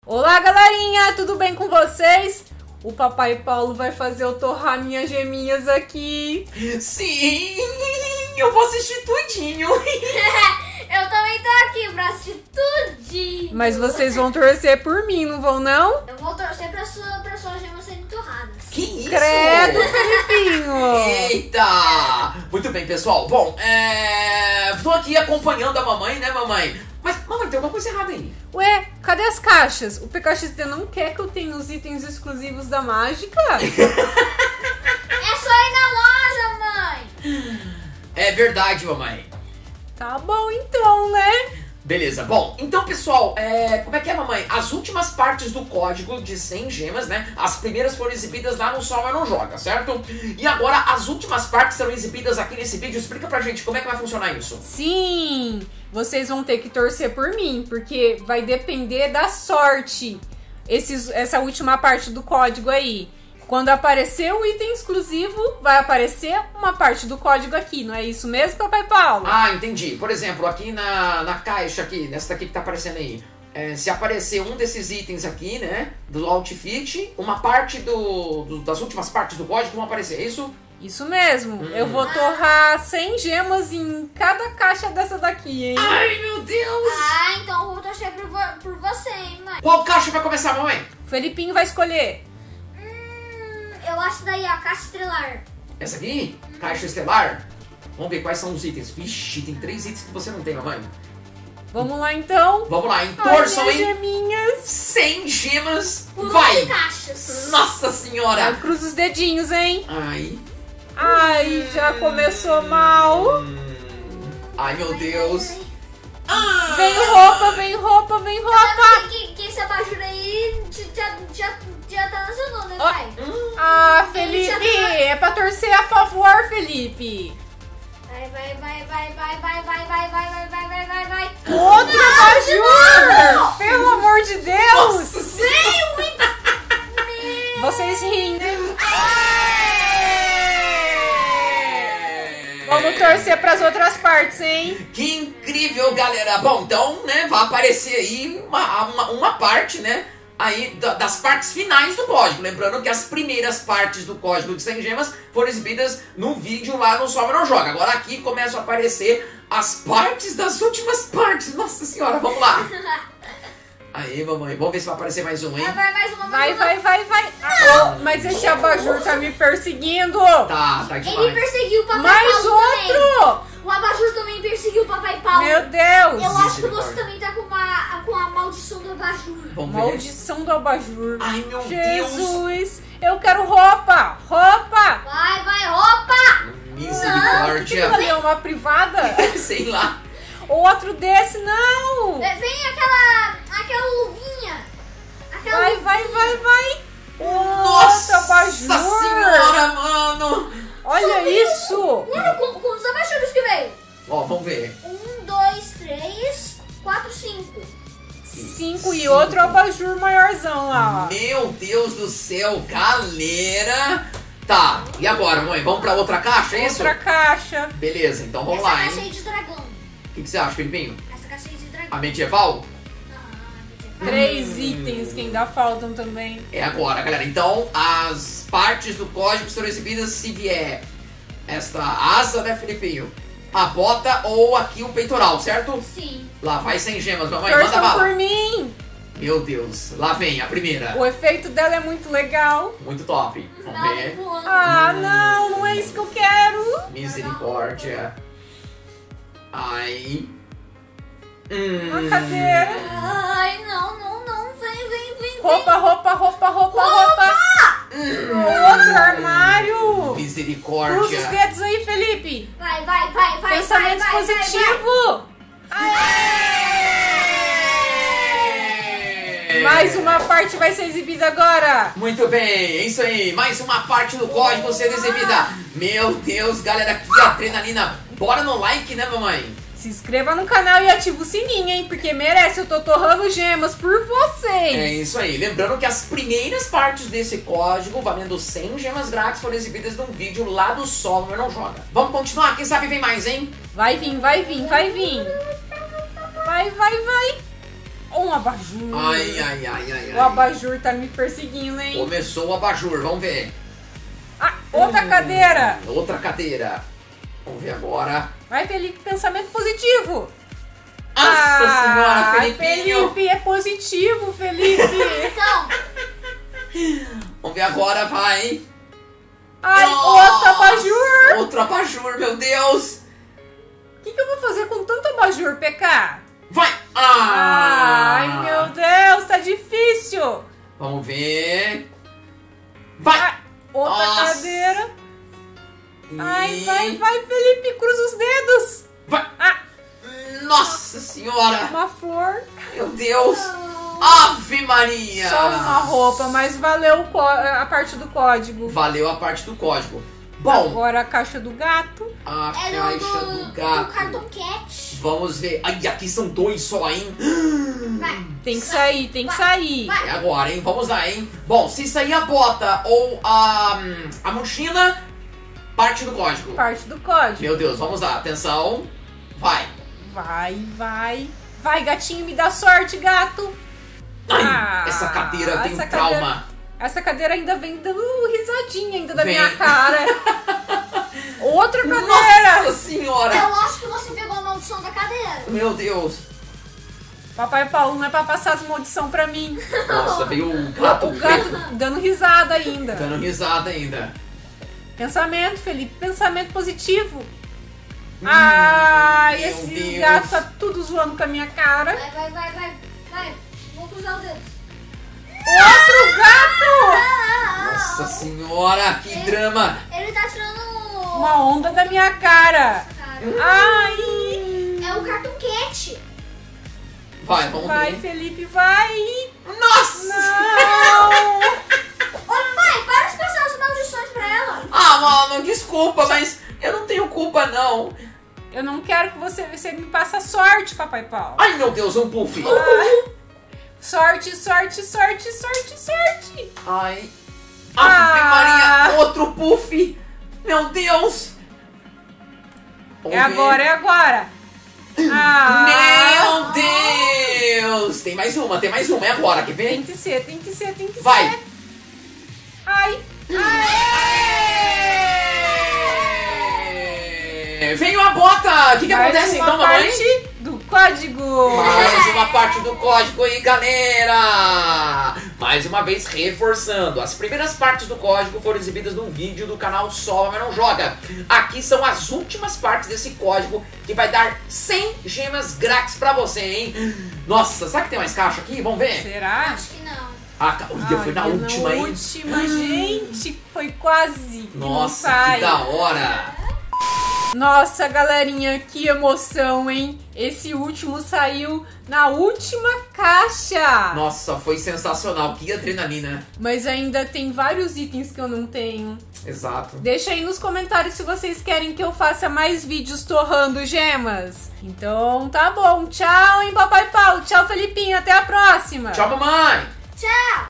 Olá, galerinha, tudo bem com vocês? O Papai Paulo vai fazer eu torrar minhas geminhas aqui. Sim, eu vou assistir tudinho. Eu também tô aqui pra assistir tudinho. Mas vocês vão torcer por mim, não vão não? Eu vou torcer pra sua gema serem torradas. Que isso? Credo, Felipinho! Eita! Muito bem, pessoal. Bom, tô aqui acompanhando a mamãe, né, mamãe? Mas, mamãe, tem alguma coisa errada aí. Ué, cadê as caixas? O PKXD não quer que eu tenha os itens exclusivos da mágica? É só ir na loja, mãe. É verdade, mamãe. Tá bom então, né? Beleza, bom, então pessoal, como é que é, mamãe? As últimas partes do código de 100 gemas, né? As primeiras foram exibidas lá no Sol Mas Não Joga, certo? E agora as últimas partes serão exibidas aqui nesse vídeo. Explica pra gente como é que vai funcionar isso. Sim, vocês vão ter que torcer por mim, porque vai depender da sorte essa última parte do código aí. Quando aparecer o item exclusivo, vai aparecer uma parte do código aqui, não é isso mesmo, Papai Paulo? Ah, entendi. Por exemplo, aqui na caixa aqui, nessa daqui que tá aparecendo aí, se aparecer um desses itens aqui, né, do outfit, uma parte das últimas partes do código vão aparecer, é isso? Isso mesmo, eu vou torrar 100 gemas em cada caixa dessa daqui, hein? Ai, meu Deus! Ah, então eu vou torcer por você, hein, mãe. Qual caixa vai começar, mamãe? O Felipinho vai escolher. Eu acho daí a caixa estrelar. Essa aqui? Caixa estelar? Vamos ver quais são os itens. Vixe, tem 3 itens que você não tem, mamãe. Vamos lá então. Vamos lá, em Ai, torçam, minhas hein? geminhas. 100 gemas, Por vai! 11 caixas. Nossa senhora! Cruza os dedinhos, hein? Ai. Ai, já começou mal. Ai, meu Deus. Vem roupa, vem roupa, vem roupa. Que esse abajur aí já tá na seu nome, né, pai? Ah, Felipe, é pra torcer a favor, Felipe. Vai. Outro abajur! Pelo amor de Deus! Vocês riem, né? Vamos torcer pras outras partes, hein? Que incrível, galera. Bom, então, né, vai aparecer aí uma parte, né, aí das partes finais do código. Lembrando que as primeiras partes do código de 100 gemas foram exibidas no vídeo lá no Sol Mas Não Joga. Agora aqui começam a aparecer as partes das últimas partes. Nossa senhora, vamos lá. Aí, mamãe, vamos ver se vai aparecer mais um, hein? Vai, mais uma. Vai. Ah, mas esse abajur tá me perseguindo. Tá demais. Ele perseguiu o Papai Mais Paulo também. outro! O abajur também perseguiu o Papai Paulo. Meu Deus! Eu acho que você também tá com a maldição do abajur. Vamos ver. Maldição do abajur. Ai, meu Deus. Jesus! Eu quero roupa! Roupa! Vai, roupa! Misericórdia. Aquilo ali é uma privada? Sei lá. Outro desse, não! Vem aquela luvinha. Vai! Nossa abajur! senhora, mano. Olha isso! Mano, quantos abajures que veio? Ó, vamos ver. 1, 2, 3, 4, 5. 5 e outro abajur maiorzão lá. Meu Deus do céu, galera. Tá, e agora, mãe? Vamos pra outra caixa, é isso? Outra caixa. Beleza, então vamos Essa lá, caixa aí hein? de dragão. O que você acha, Felipinho? Essa caixa aí de dragão. A medieval? 3 itens que ainda faltam também. É agora, galera. Então, as partes do código serão exibidas se vier esta asa, né, Felipinho? A bota ou aqui o peitoral, certo? Sim. Lá vai 100 gemas, mamãe. Manda Torçam bala. por mim! Meu Deus, lá vem a primeira. O efeito dela é muito legal. Muito top. Vamos Não, ver. voando. Ah, não é isso que eu quero. Misericórdia. Ai. Uma cadeira. Ai, não. Vem. Roupa. Outro armário. Cruza os Misericórdia. dedos aí, Felipe. Vai. Pensamento positivo. Mais uma parte vai ser exibida agora. Muito bem, é isso aí. Mais uma parte do código sendo exibida. Meu Deus, galera, que adrenalina. Bora no like, né, mamãe? Se inscreva no canal e ativa o sininho, hein? Porque merece, eu tô torrando gemas por vocês. É isso aí. Lembrando que as primeiras partes desse código, valendo 100 gemas grátis, foram exibidas num vídeo lá do Sol Mas Não Joga. Vamos continuar? Quem sabe vem mais, hein? Vai vir. Vai. Um abajur. Ai. O abajur tá me perseguindo, hein? Começou o abajur, vamos ver. Ah, outra cadeira. Outra cadeira. Vamos ver agora. Vai, Felipe, pensamento positivo. Nossa senhora, Felipinho. Felipe, é positivo, Felipe. Então, Vamos ver agora, vai. Ai, Nossa, outro abajur. Outro abajur, meu Deus. O que eu vou fazer com tanto abajur, PK? Vai. Ai, meu Deus, tá difícil. Vamos ver. Vai. Ah, outra Nossa. cadeira. Ai, E- vai, Felipe, cruza os dedos. Vai. Ah, Nossa senhora. uma flor. Meu Deus. Ave Maria. Só uma roupa, mas valeu a parte do código. Valeu a parte do código. Bom, Agora a caixa do gato. a é caixa do do gato. Cartoon Cat. Vamos ver. Ai, aqui são dois só, hein? Vai. Tem que sair, tem que sair. Vai. É agora, hein? Vamos lá, hein? Bom, se sair a bota ou a mochila, parte do código. Parte do código. Meu Deus, vamos lá. Atenção. Vai. Vai. Vai, gatinho, me dá sorte, gato. Ai, essa cadeira tem um essa trauma. Essa cadeira ainda vem dando risadinha ainda da Vem. minha cara. Outra cadeira. Nossa senhora. Eu acho que você pegou a maldição da cadeira. Meu Deus. Papai Paulo, não é pra passar as maldição pra mim. Nossa, veio o gato O gato preto dando risada ainda. dando risada ainda. Pensamento, Felipe, pensamento positivo. Ai, meu esse Deus. gato tá tudo zoando com a minha cara. Vai. Vou cruzar os dedos. Outro gato! Nossa senhora, que drama. Ele tá tirando Uma onda da minha cara. cara. Ai! É o Cartoon Cat. Vai, vamos Vai, ver. Felipe, vai! Nossa! Não! Ô pai, para de passar as maldições pra ela. Ah, mano, desculpa, mas eu não tenho culpa, não. Eu não quero que você me passe sorte, Papai Paulo. Ai, meu Deus, um puff. Sorte! Ai. Ah. Ave Maria, outro puff. Meu Deus. Vamos É ver. agora! Ah. Meu Deus. Tem mais uma. É agora, quer ver? Tem que ser. Vai. ser. Ai! Veio a bota! O que Mais acontece uma então, mamãe? parte do código! Mais uma parte do código aí, galera! Mais uma vez reforçando, as primeiras partes do código foram exibidas num vídeo do canal Só Mas Não Joga. Aqui são as últimas partes desse código que vai dar 100 gemas grátis pra você, hein? Nossa, será que tem mais caixa aqui? Vamos ver? Será? Acho que não. Foi na última, hein? Gente, foi quase. Que não Nossa, sai. que da hora! Nossa, galerinha, que emoção, hein? Esse último saiu na última caixa. Nossa, foi sensacional, que adrenalina, né? Mas ainda tem vários itens que eu não tenho. Exato. Deixa aí nos comentários se vocês querem que eu faça mais vídeos torrando gemas. Então, tá bom. Tchau, hein, Papai Paulo. Tchau, Felipinho. Até a próxima. Tchau, mamãe! Tchau.